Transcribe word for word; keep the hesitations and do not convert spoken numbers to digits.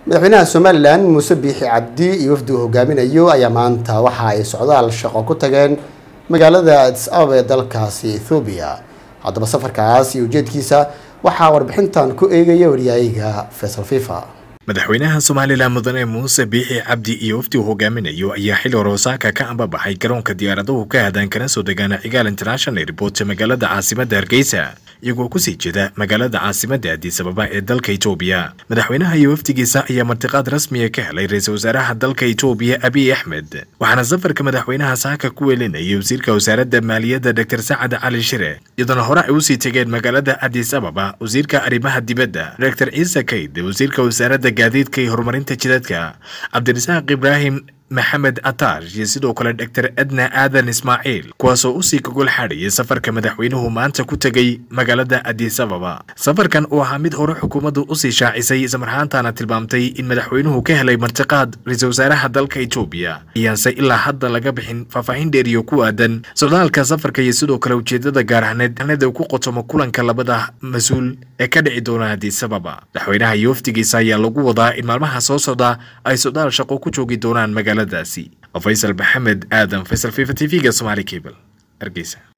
madaxweynaha Somaliland Muuse Biixi Cabdi iyo wafdi hogaaminayo ayaa maanta waxa ay socdaal shaqo ku tageen magaalada Addis Ababa ee dalkaasi Ethiopia. Haddaba safarkaas iyo ujeedkiisa waxa warbixintan ku eegaya wariyayga Faisal Fifa. madaxweynaha Somaliland mudane Muuse Biixi Cabdi iyo wafdi hogaaminayo ayaa xil Rosaaka ka ambabaxay garoonka diyaaradaha ka hadaan kana soo degaan Cigaal International Airport magaalada caasimadda Hargeysa iyagoo ku sii jeeda magaalada caasimadda Addis Ababa ee dalka Ethiopia. madaxweynaha iyo wafdigiisa ayaa martiqaad rasmi ah ka helay ra'iisul wasaaraha dalka Ethiopia Abiy Ahmed waxaana safarka madaxweynaha saaka ku weelinayay wasiirka wasaaradda maaliyadda Doctor Saad Ali Shire iyadoo hore ay u sii tageen magaalada Addis Ababa wasiirka arrimaha dibadda Doctor Isa Kayd wasiirka wasaaradda gaadiidka iyo horumarinta jidadka Cabdirasaaq Ibrahim Maxamed Atar iyo sidoo kale Doctor Adna Aadan Ismaaciil kuwaasoo u sii gogol xadhiyay safarka madaxweynuhu maanta ku tagay magaalada Addis Ababa. safarkan oo ahaa mid hore xukuumaddu u sii shaacisay samarhaantana tilmaamtay in madaxweynuhu ka helay martiqaad ra'iisul wasaaraha dalka Ethiopia iyaanse ilaa hadda laga bixin faahfaahin dheer iyo ku aadan socdaalka safarka iyo sidoo kale ujeedada gaar ahaaneed ku qotomo kulanka labada mas'uul ee ka dhici doona Addis Ababa. madaxweynaha iyo wafdigiisa ayaa lagu wadaa in maalmaha soo socda ay socdaal shaqo ku joogi doonaan magaalada داسي. وفيصل محمد آدم فيصل فيفا تي في Somali Cable. أرجيسة.